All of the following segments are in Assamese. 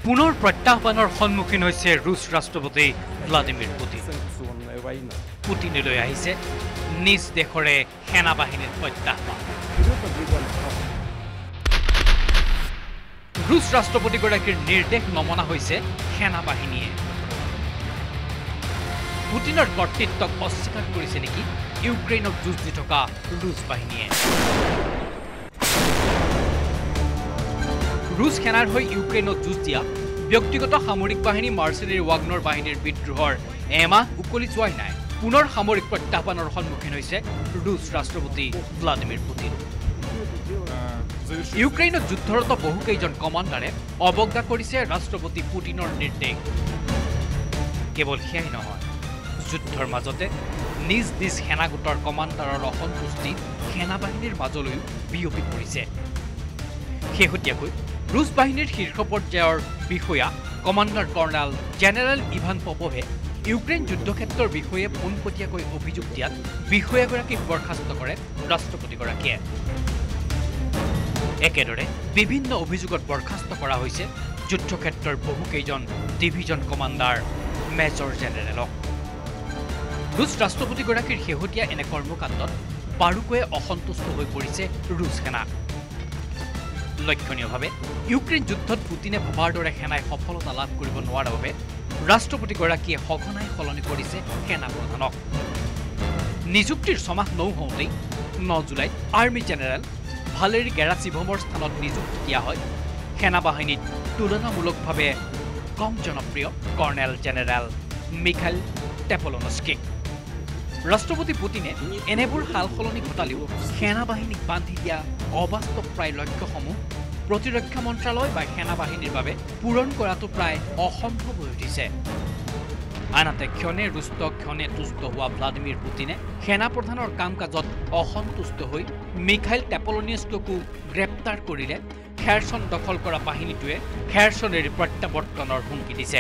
পুনৰ প্ৰত্যাহ্বানৰ সন্মুখীন হৈছে ৰুছ ৰাষ্ট্ৰপতি ভ্লাদিমিৰ পুতিন পুতিনলৈ আহিছে নিজ দেশৰে সেনাবাহিনীৰ প্ৰত্যাহ্বান ৰুছ ৰাষ্ট্ৰপতিগৰাকীৰ নিৰ্দেশ নমনা হৈছে সেনাবাহিনীয়ে পুতিনৰ কৰ্তৃত্বক অস্বীকাৰ কৰিছে নেকি ইউক্ৰেইনক যুঁজ দি থকা ৰুছ বাহিনীয়ে ৰুছ সেনাৰ হৈ ইউক্ৰেইনত যুঁজ দিয়া ব্যক্তিগত সামৰিক বাহিনী মাৰ্চেনাৰী ৱাগনৰ বাহিনীৰ বিদ্ৰোহৰ এমাহ উকলি যোৱাই নাই পুনৰ সামৰিক প্ৰত্যাহ্বানৰ সন্মুখীন হৈছে ৰুছ ৰাষ্ট্ৰপতি ভ্লাদিমিৰ পুতিন ইউক্ৰেইনত যুদ্ধৰত বহুকেইজন কমাণ্ডাৰে অৱজ্ঞা কৰিছে ৰাষ্ট্ৰপতি পুতিনৰ নিৰ্দেশ কেৱল সেয়াই নহয় যুদ্ধৰ মাজতে নিজ নিজ সেনাগোটৰ কমাণ্ডাৰৰ অসন্তুষ্টি সেনাবাহিনীৰ মাজলৈ বিয়পি পৰিছে শেহতীয়াকৈ ৰুছ বাহিনীৰ শীৰ্ষ পৰ্যায়ৰ বিষয়া কমাণ্ডাৰ কৰ্নেল জেনেৰেল ইভান পপভে ইউক্ৰেইন যুদ্ধক্ষেত্ৰৰ বিষয়ে পোনপটীয়াকৈ অভিযোগ দিয়াত বিষয়াগৰাকীক বৰ্খাস্ত কৰে ৰাষ্ট্ৰপতিগৰাকীয়ে একেদৰে বিভিন্ন অভিযোগত বৰ্খাস্ত কৰা হৈছে যুদ্ধক্ষেত্ৰৰ বহুকেইজন ডিভিজন কমাণ্ডাৰ মেজৰ জেনেৰেলক ৰুছ ৰাষ্ট্ৰপতিগৰাকীৰ শেহতীয়া এনে কৰ্মকাণ্ডত বাৰুকৈয়ে অসন্তুষ্ট হৈ পৰিছে ৰুছ সেনা লক্ষণীয়ভাৱে ইউক্ৰেইন যুদ্ধত পুতিনে ভবাৰ দৰে সেনাই সফলতা লাভ কৰিব নোৱাৰাৰ বাবে ৰাষ্ট্ৰপতিগৰাকীয়ে সঘনাই সলনি কৰিছে সেনা প্ৰধানক নিযুক্তিৰ ছমাহ নৌহওঁতেই 9 জুলাইত আৰ্মি জেনেৰেল ভালেৰী গেৰাচিভমৰ স্থানত নিযুক্তি দিয়া হয় সেনাবাহিনীত তুলনামূলকভাৱে কম জনপ্ৰিয় কৰ্নেল জেনেৰেল মিখাইল টেপলনস্কিক ৰাষ্ট্ৰপতি পুতিনে এনেবোৰ সাল সলনি ঘটালেও সেনাবাহিনীক বান্ধি দিয়া অবাস্তৱ প্ৰায় লক্ষ্যসমূহ প্ৰতিৰক্ষা মন্ত্ৰালয় বা সেনাবাহিনীৰ বাবে পূৰণ কৰাটো প্ৰায় অসম্ভৱ হৈ উঠিছে আনহাতে ক্ষণে ৰুষ্ট ক্ষণে তুষ্ট হোৱা ভ্লাদিমিৰ পুতিনে সেনা প্ৰধানৰ কাম কাজত অসন্তুষ্ট হৈ মিখাইল টেপলনিয়াস্ককো গ্ৰেপ্তাৰ কৰিলে খেৰচন দখল কৰা বাহিনীটোৱে খেৰচনেৰ প্ৰত্যাৱৰ্তনৰ হুমকি দিছে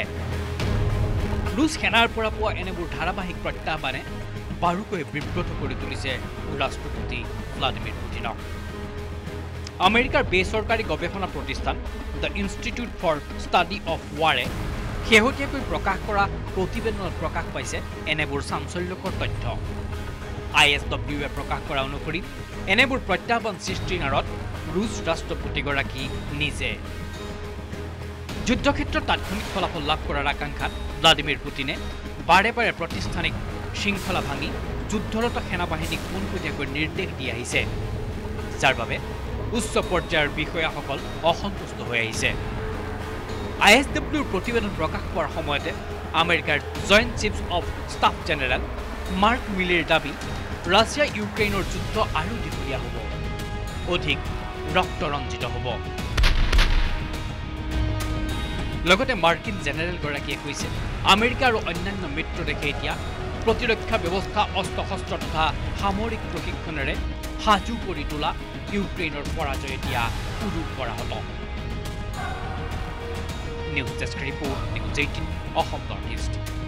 ৰুছ সেনাৰ পৰা পোৱা এনেবোৰ ধাৰাবাহিক প্ৰত্যাহ্বানে বাৰুকৈ বিব্ৰত কৰি তুলিছে ৰাষ্ট্ৰপতি ভ্লাদিমিৰ পুতিনক আমেৰিকাৰ বেচৰকাৰী গৱেষণা প্ৰতিষ্ঠান the institute for study of ৱাৰে শেহতীয়াকৈ প্ৰকাশ কৰা প্ৰতিবেদনত প্ৰকাশ পাইছে এনেবোৰ চাঞ্চল্যকৰ তথ্য ISWয়ে প্ৰকাশ কৰা অনুসৰি এনেবোৰ প্ৰত্যাহ্বান সৃষ্টিৰ আঁৰত ৰুছ ৰাষ্ট্ৰপতিগৰাকী নিজে যুদ্ধক্ষেত্ৰত তাৎক্ষণিক ফলাফল লাভ কৰাৰ আকাংক্ষাত ভ্লাদিমিৰ পুতিনে বাৰে বাৰে প্ৰতিষ্ঠানিক শৃংখলা ভাঙি যুদ্ধৰত সেনাবাহিনীক পোনপটীয়াকৈ নিৰ্দেশ দি আহিছে যাৰ বাবে উচ্চ পৰ্যায়ৰ বিষয়াসকল অসন্তুষ্ট হৈ আহিছে ISWৰ প্ৰতিবেদন প্ৰকাশ পোৱাৰ সময়তে আমেৰিকাৰ joint chief of staff general Mark মিলিৰ দাবী ৰাছিয়া ইউক্ৰেইনৰ যুদ্ধ আৰু দীঘলীয়া হ'ব অধিক ৰক্তৰঞ্জিত হ'ব লগতে মাৰ্কিন জেনেৰেলগৰাকীয়ে কৈছে আমেৰিকা আৰু অন্যান্য মিত্ৰ দেশে এতিয়া প্ৰতিৰক্ষা ব্যৱস্থা অস্ত্ৰ শস্ত্ৰ তথা সামৰিক প্ৰশিক্ষণেৰে সাজু কৰি তোলা ইউক্ৰেইনৰ পৰাজয় এতিয়া উৰুক কৰা হ'ব news desk report News18 Assam Northeast